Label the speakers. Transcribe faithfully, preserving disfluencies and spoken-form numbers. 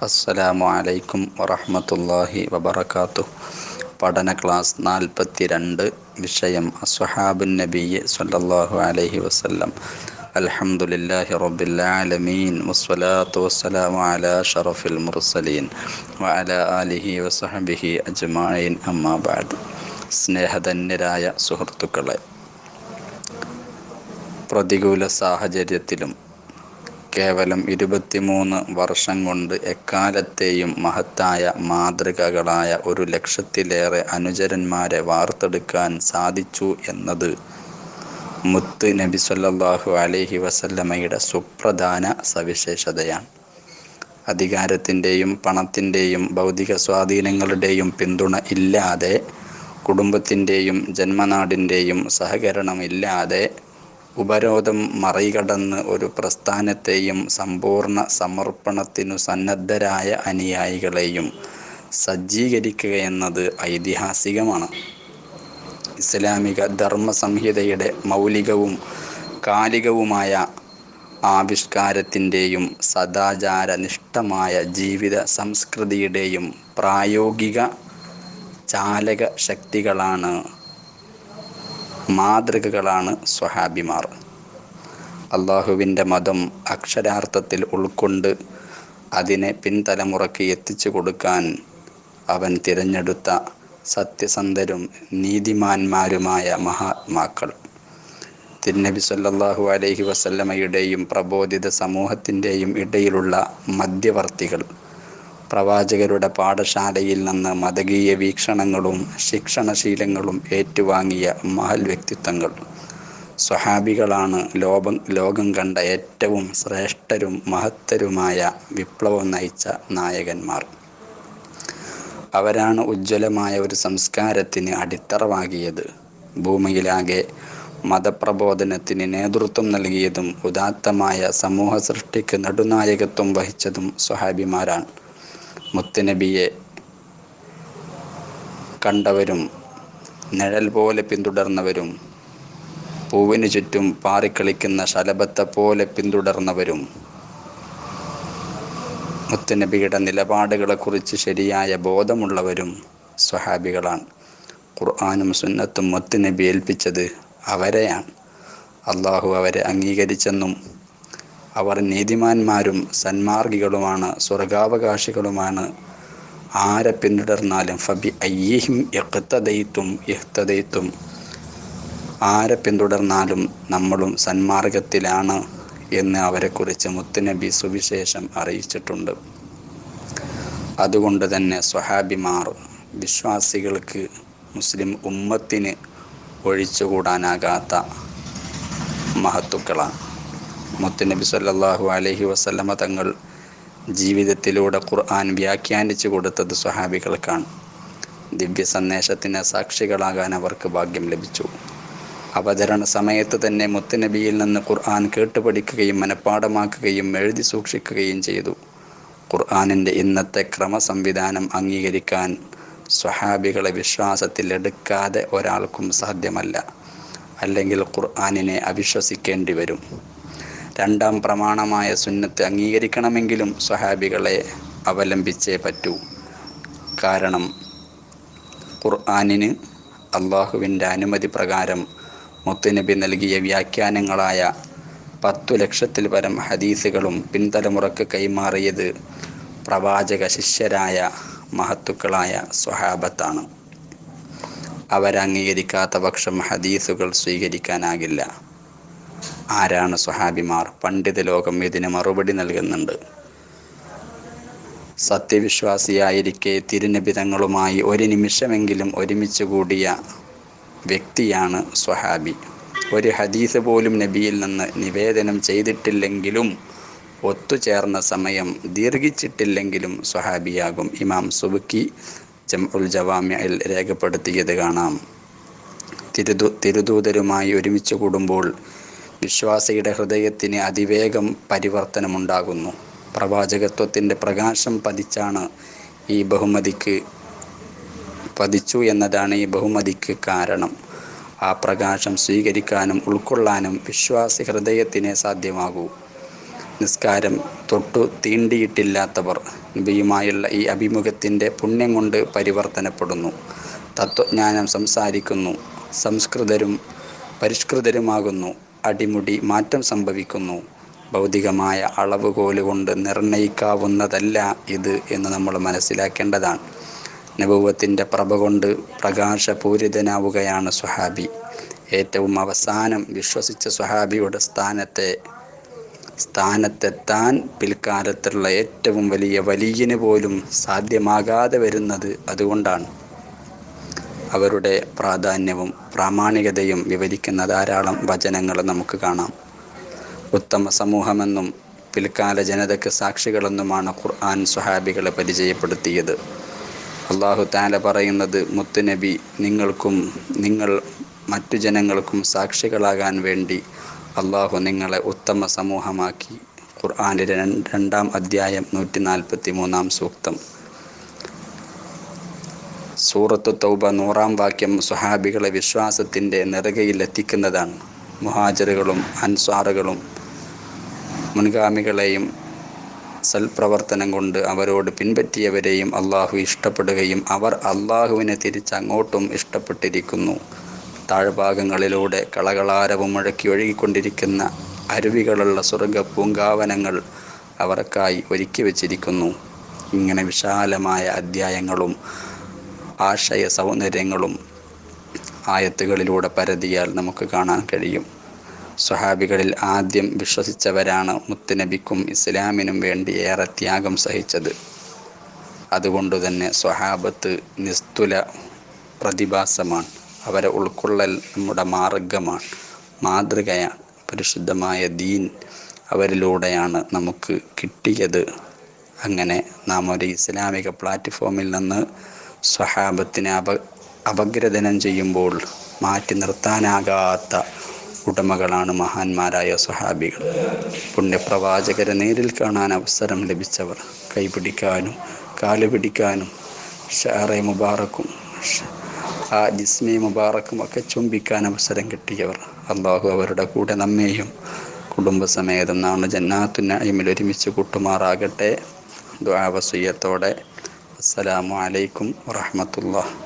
Speaker 1: അസ്സലാമു അലൈക്കും വറഹ്മത്തുള്ളാഹി വബറകാതുഹു. പഠന ക്ലാസ് നാൽപ്പത്തി രണ്ട്. വിഷയം അസ്വഹാബുൻ നബിയ്യ് സ്വല്ലല്ലാഹു അലൈഹി വസല്ലം. അൽഹംദുലില്ലാഹി റബ്ബിൽ ആലമീൻ വസ്സലാത്തു വസ്സലാമു അലാ അഷ്റഫിൽ മുർസലീൻ വഅലാ ആലിഹി വസഹ്ബിഹി അജ്മഈൻ. അമ്മാ ബഅദ്. സ്നേഹധന്യരായ സുഹൃത്തുക്കളെ, പ്രതികൂല സാഹചര്യത്തിലും കേവലം ഇരുപത്തിമൂന്ന് വർഷം കൊണ്ട് എക്കാലത്തെയും മഹത്തായ മാതൃകകളായ ഒരു ലക്ഷത്തിലേറെ അനുചരന്മാരെ വാർത്തെടുക്കാൻ സാധിച്ചു എന്നത് മുത്ത് നബി സല്ലല്ലാഹു അലൈഹി വസല്ലമയുടെ സുപ്രധാന സവിശേഷതയാണ്. അധികാരത്തിൻ്റെയും പണത്തിൻ്റെയും ഭൗതിക സ്വാധീനങ്ങളുടെയും പിന്തുണ ഇല്ലാതെ, കുടുംബത്തിൻ്റെയും ജന്മനാടിൻ്റെയും സഹകരണമില്ലാതെ, ഉപരോധം മറികടന്ന് ഒരു പ്രസ്ഥാനത്തെയും സമ്പൂർണ്ണ സമർപ്പണത്തിനു സന്നദ്ധരായ അനുയായികളെയും സജ്ജീകരിക്കുകയെന്നത് ഐതിഹാസികമാണ്. ഇസ്ലാമിക ധർമ്മ സംഹിതയുടെ മൗലികവും കാലികവുമായ ആവിഷ്കാരത്തിൻ്റെയും സദാചാരനിഷ്ഠമായ ജീവിത സംസ്കൃതിയുടെയും പ്രായോഗിക ചാലക ശക്തികളാണ്, മാതൃകകളാണ് സ്വഹാബിമാർ. അള്ളാഹുവിൻ്റെ മതം അക്ഷരാർത്ഥത്തിൽ ഉൾക്കൊണ്ട് അതിനെ പിൻതലമുറയ്ക്ക് എത്തിച്ചു കൊടുക്കാൻ അവൻ തിരഞ്ഞെടുത്ത സത്യസന്ധരും നീതിമാന്മാരുമായ മഹാത്മാക്കൾ. തിരുനബി സല്ലല്ലാഹു അലൈഹി വസല്ലമയുടെയും പ്രബോധിത സമൂഹത്തിൻ്റെയും ഇടയിലുള്ള മധ്യവർത്തികൾ, പ്രവാചകരുടെ പാഠശാലയിൽ നിന്ന് മതകീയ വീക്ഷണങ്ങളും ശിക്ഷണശീലങ്ങളും ഏറ്റുവാങ്ങിയ മഹൽ വ്യക്തിത്വങ്ങൾ. സ്വഹാബികളാണ് ലോകം ലോകം കണ്ട ഏറ്റവും ശ്രേഷ്ഠരും മഹത്തരുമായ വിപ്ലവം നയിച്ച നായകന്മാർ. അവരാണ് ഉജ്ജ്വലമായ ഒരു സംസ്കാരത്തിന് അടിത്തറ പാകിയത്. ഭൂമിയിലാകെ മതപ്രബോധനത്തിന് നേതൃത്വം നൽകിയതും ഉദാത്തമായ സമൂഹ സൃഷ്ടിക്ക് നെടുനായകത്വം വഹിച്ചതും സ്വഹാബിമാരാണ്. മുത്തുനബിയെ കണ്ടവരും നിഴൽ പോലെ പിന്തുടർന്നവരും, പൂവിനു ചുറ്റും പാറിക്കളിക്കുന്ന ശലഭത്തെ പോലെ പിന്തുടർന്നവരും, മുത്തുനബിയുടെ നിലപാടുകളെക്കുറിച്ച് ശരിയായ ബോധമുള്ളവരും സ്വഹാബികളാണ്. ഖുർആനും സുന്നത്തും മുത്തുനബി ഏൽപ്പിച്ചത് അവരെയാണ്. അള്ളാഹു അവരെ അംഗീകരിച്ചെന്നും അവർ നീതിമാന്മാരും സന്മാർഗികളുമാണ്, സ്വർഗാവകാശികളുമാണ്. ആരെ പിന്തുടർന്നാലും ഫബി അയ്യിഹിം ഇഖ്തദൈതും ഇഹ്തദൈതും, ആരെ പിന്തുടർന്നാലും നമ്മളും സന്മാർഗത്തിലാണ് എന്ന് അവരെക്കുറിച്ച് മുത്തുനബി സുവിശേഷം അറിയിച്ചിട്ടുണ്ട്. അതുകൊണ്ട് തന്നെ സ്വഹാബിമാർ വിശ്വാസികൾക്ക്, മുസ്ലിം ഉമ്മത്തിന് ഒഴിച്ചുകൂടാനാകാത്ത മഹത്തുക്കളാണ്. മുത്തുനബി സല്ലല്ലാഹു അലൈഹി വസല്ലമ തങ്ങൾ ജീവിതത്തിലൂടെ ഖുർആൻ വ്യാഖ്യാനിച്ചു കൊടുത്തത് സ്വഹാബികൾക്കാണ്. ദിവ്യ സന്ദേശത്തിന് സാക്ഷികളാകാൻ അവർക്ക് ഭാഗ്യം ലഭിച്ചു. അവതരണ സമയത്ത് തന്നെ മുത്തുനബിയിൽ നിന്ന് ഖുർആൻ കേട്ടുപഠിക്കുകയും മനഃപ്പാഠമാക്കുകയും എഴുതി സൂക്ഷിക്കുകയും ചെയ്തു. ഖുർആനിൻ്റെ ഇന്നത്തെ ക്രമസംവിധാനം അംഗീകരിക്കാൻ സ്വഹാബികളെ വിശ്വാസത്തിൽ എടുക്കാതെ ഒരാൾക്കും സാധ്യമല്ല. അല്ലെങ്കിൽ ഖുർആനിനെ അവിശ്വസിക്കേണ്ടി വരും. രണ്ടാം പ്രമാണമായ സുന്നത്ത് അംഗീകരിക്കണമെങ്കിലും സ്വഹാബികളെ അവലംബിച്ചേ പറ്റൂ. കാരണം ഖുർആനിന് അള്ളാഹുവിൻ്റെ അനുമതി പ്രകാരം മുത്തുനബി നൽകിയ വ്യാഖ്യാനങ്ങളായ പത്തു ലക്ഷത്തിൽ പരം ഹദീസുകളും പിൻതലമുറക്ക് കൈമാറിയത് പ്രവാചക ശിഷ്യരായ മഹത്തുക്കളായ സ്വഹാബത്താണ്. അവരംഗീകരിക്കാത്ത പക്ഷം ഹദീസുകൾ സ്വീകരിക്കാനാകില്ല. ആരാണ് സ്വഹാബിമാർ? പണ്ഡിത ലോകം ഇതിന് മറുപടി നൽകുന്നുണ്ട്. സത്യവിശ്വാസിയായിരിക്കെ തിരുനബി തങ്ങളുമായി ഒരു നിമിഷമെങ്കിലും ഒരുമിച്ച് കൂടിയ വ്യക്തിയാണ് സ്വഹാബി. ഒരു ഹദീസ് പോലും നബിയിൽ നിന്ന് നിവേദനം ചെയ്തിട്ടില്ലെങ്കിലും, ഒത്തുചേർന്ന സമയം ദീർഘിച്ചിട്ടില്ലെങ്കിലും സ്വഹാബിയാകും. ഇമാം സുബുക്കി ജംഉൽ ജവാമിഇൽ രേഖപ്പെടുത്തിയത് കാണാം. തിരുദൂ തിരുദൂതരുമായി ഒരുമിച്ച് കൂടുമ്പോൾ വിശ്വാസിയുടെ ഹൃദയത്തിന് അതിവേഗം പരിവർത്തനമുണ്ടാകുന്നു. പ്രവാചകത്വത്തിൻ്റെ പ്രകാശം പതിച്ചാണ് ഈ ബഹുമതിക്ക് പതിച്ചു എന്നതാണ് ഈ ബഹുമതിക്ക് കാരണം. ആ പ്രകാശം സ്വീകരിക്കാനും ഉൾക്കൊള്ളാനും വിശ്വാസി ഹൃദയത്തിനെ സാധ്യമാകൂ. നിസ്കാരം തൊട്ടു തീണ്ടിയിട്ടില്ലാത്തവർ നബിയുമായുള്ള ഈ അഭിമുഖത്തിൻ്റെ പുണ്യം കൊണ്ട് പരിവർത്തനപ്പെടുന്നു. തത്വജ്ഞാനം സംസാരിക്കുന്നു. സംസ്കൃതരും പരിഷ്കൃതരുമാകുന്നു. അടിമുടി മാറ്റം സംഭവിക്കുന്നു. ഭൗതികമായ അളവുകോലുകൊണ്ട് നിർണയിക്കാവുന്നതല്ല ഇത് എന്ന് നമ്മൾ മനസ്സിലാക്കേണ്ടതാണ്. നബുവത്തിൻ്റെ പ്രഭ കൊണ്ട് പ്രകാശപൂരിതനാവുകയാണ് സ്വഹാബി. ഏറ്റവും അവസാനം വിശ്വസിച്ച സ്വഹാബിയുടെ സ്ഥാനത്തെ സ്ഥാനത്തെത്താൻ പിൽക്കാലത്തുള്ള ഏറ്റവും വലിയ വലിയന് പോലും സാധ്യമാകാതെ വരുന്നത് അതുകൊണ്ടാണ്. അവരുടെ പ്രാധാന്യവും പ്രാമാണികതയും വിവരിക്കുന്ന ധാരാളം വചനങ്ങൾ നമുക്ക് കാണാം. ഉത്തമ സമൂഹമെന്നും പിൽക്കാല ജനതയ്ക്ക് സാക്ഷികളെന്നുമാണ് ഖുർആൻ സ്വഹാബികളെ പരിചയപ്പെടുത്തിയത്. അള്ളാഹു തആല പറയുന്നത്, മുത്തുനബി, നിങ്ങൾക്കും നിങ്ങൾ മറ്റു ജനങ്ങൾക്കും സാക്ഷികളാകാൻ വേണ്ടി അള്ളാഹു നിങ്ങളെ ഉത്തമ സമൂഹമാക്കി. ഖുർആനിലെ രണ്ടാം അധ്യായം നൂറ്റി നാൽപ്പത്തി മൂന്നാം സൂക്തം. സൂറത്തു തൗബ നൂറാം വാക്യം സ്വഹാബികളെ വിശ്വാസത്തിൻ്റെ നെറുകയിലെത്തിക്കുന്നതാണ്. മുഹാജിറുകളും അൻസ്വാറുകളും മുൻഗാമികളെയും സൽപ്രവർത്തനം കൊണ്ട് അവരോട് പിൻപറ്റിയവരെയും അള്ളാഹു ഇഷ്ടപ്പെടുകയും അവർ അള്ളാഹുവിനെ തിരിച്ചങ്ങോട്ടും ഇഷ്ടപ്പെട്ടിരിക്കുന്നു. താഴ്ഭാഗങ്ങളിലൂടെ കളകളാരവും മുഴക്കി ഒഴുകിക്കൊണ്ടിരിക്കുന്ന അരുവികളുള്ള സ്വർഗ പൂങ്കാവനങ്ങൾ അവർക്കായി ഒരുക്കി വച്ചിരിക്കുന്നു. ഇങ്ങനെ വിശാലമായ അധ്യായങ്ങളും ആശയ സൗന്ദര്യങ്ങളും ആയത്തുകളിലൂടെ പരതിയാൽ നമുക്ക് കാണാൻ കഴിയും. സ്വഹാബികളിൽ ആദ്യം വിശ്വസിച്ചവരാണ് മുത്തുനബിക്കും ഇസ്ലാമിനും വേണ്ടി ഏറെ ത്യാഗം സഹിച്ചത്. അതുകൊണ്ടുതന്നെ സ്വഹാബത്ത് നിസ്തുല പ്രതിഭാസമാണ്. അവരെ ഉൾക്കൊള്ളൽ നമ്മുടെ മാർഗമാണ്, മാതൃകയാണ്. പരിശുദ്ധമായ ദീൻ അവരിലൂടെയാണ് നമുക്ക് കിട്ടിയത്. അങ്ങനെ നാം ഒരു ഇസ്ലാമിക പ്ലാറ്റ്ഫോമിൽ നിന്ന് സ്വഹാബത്തിനെ അപ അപഗ്രഥനം ചെയ്യുമ്പോൾ മാറ്റി നിർത്താനാകാത്ത ഉടമകളാണ് മഹാന്മാരായ സ്വഹാബികൾ. പുണ്യപ്രവാചകരെ നേരിൽ കാണാൻ അവസരം ലഭിച്ചവർ, കൈപിടിക്കാനും കാല് പിടിക്കാനും ഷാറെ മുബാറക്കും ആ ജിസ്മി മുബാറക്കും ഒക്കെ ചുംബിക്കാൻ അവസരം കിട്ടിയവർ. അള്ളാഹു അവരുടെ കൂടെ നമ്മെയും കുടുംബസമേതം നാളെ ജന്നാത്തുൻ നഈമിൽ ഒരുമിച്ച് കൂട്ടുമാറാകട്ടെ. ദുആ വസിയ്യത്തോടെ അസ്സലാമു അലൈക്കും വറഹ്മത്തുള്ളാഹി.